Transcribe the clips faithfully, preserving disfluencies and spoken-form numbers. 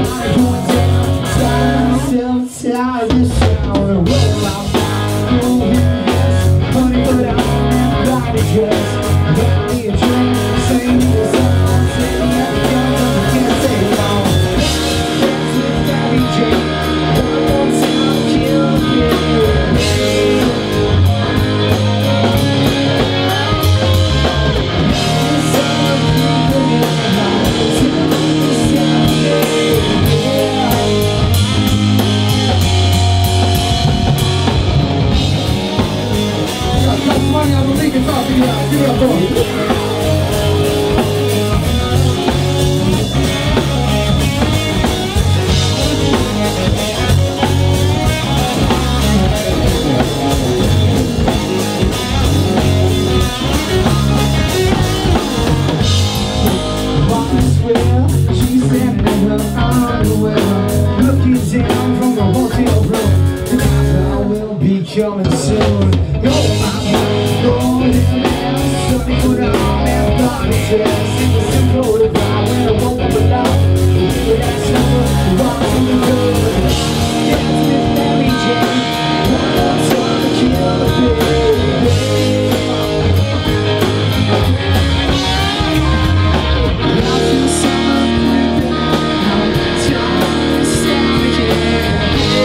Coming soon. Go my way, go there, something put on that body dress. It was simple to buy when I woke up alone. We were that simple, walk through the door. Dance with Mary Jane, one more time to kill the baby. Now to summer creeping out, time to start again.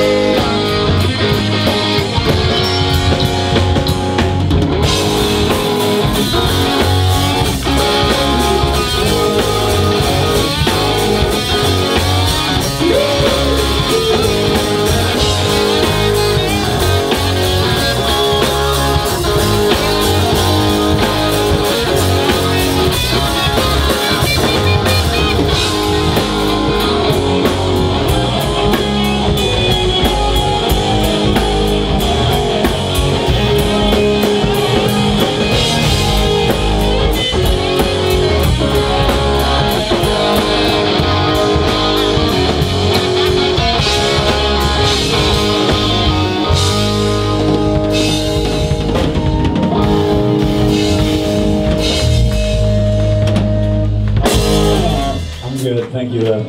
Good, thank you. Uh,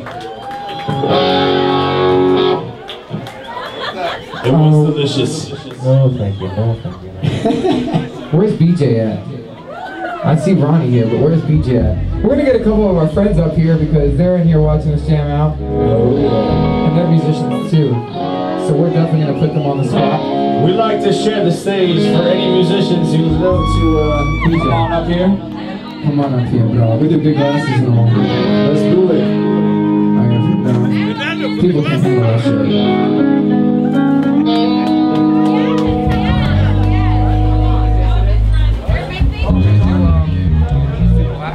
it was delicious. No, thank you. No, thank you. Where's B J at? I see Ronnie here, but where's B J at? We're gonna get a couple of our friends up here because they're in here watching us jam out, and they're musicians too. So we're definitely gonna put them on the spot. We'd like to share the stage for any musicians who'd love to uh, come on up here. Come on up here, bro. With your big glasses and all. Let's do it. I got no. People can handle that shit.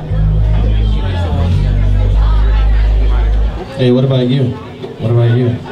Hey, what about you? What about you?